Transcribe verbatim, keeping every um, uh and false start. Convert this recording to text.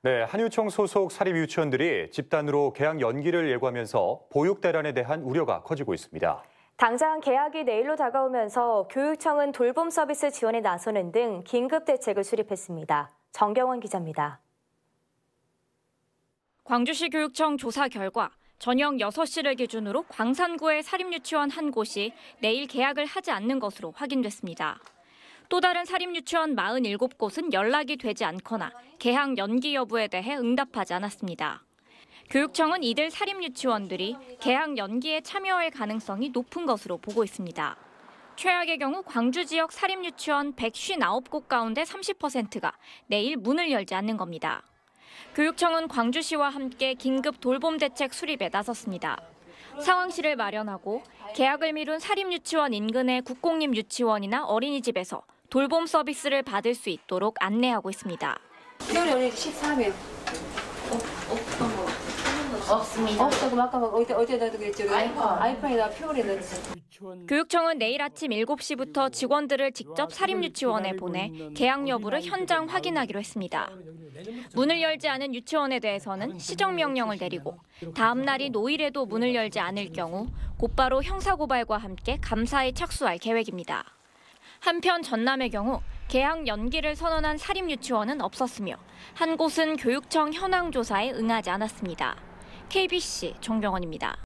네, 한유총 소속 사립유치원들이 집단으로 개학 연기를 예고하면서 보육 대란에 대한 우려가 커지고 있습니다. 당장 개학이 내일로 다가오면서 교육청은 돌봄 서비스 지원에 나서는 등 긴급 대책을 수립했습니다. 정경원 기자입니다. 광주시 교육청 조사 결과 저녁 여섯 시를 기준으로 광산구의 사립유치원 한 곳이 내일 개학을 하지 않는 것으로 확인됐습니다. 또 다른 사립유치원 사십칠 곳은 연락이 되지 않거나 개학 연기 여부에 대해 응답하지 않았습니다. 교육청은 이들 사립유치원들이 개학 연기에 참여할 가능성이 높은 것으로 보고 있습니다. 최악의 경우 광주 지역 사립유치원 백오십구 곳 가운데 삼십 퍼센트가 내일 문을 열지 않는 겁니다. 교육청은 광주시와 함께 긴급 돌봄 대책 수립에 나섰습니다. 상황실을 마련하고 개학을 미룬 사립유치원 인근의 국공립 유치원이나 어린이집에서 돌봄 서비스를 받을 수 있도록 안내하고 있습니다. 오늘 십삼 일. 없습니다. 없어. 그럼 아까 어디 어디다 그랬죠? 아이폰. 아이폰에다 표를 넣지. 교육청은 내일 아침 일곱 시부터 직원들을 직접 사립유치원에 보내 개학 여부를 현장 확인하기로 했습니다. 문을 열지 않은 유치원에 대해서는 시정명령을 내리고 다음 날이 노일에도 문을 열지 않을 경우 곧바로 형사고발과 함께 감사에 착수할 계획입니다. 한편 전남의 경우 개학 연기를 선언한 사립유치원은 없었으며 한 곳은 교육청 현황 조사에 응하지 않았습니다. 케이비씨 정경원입니다.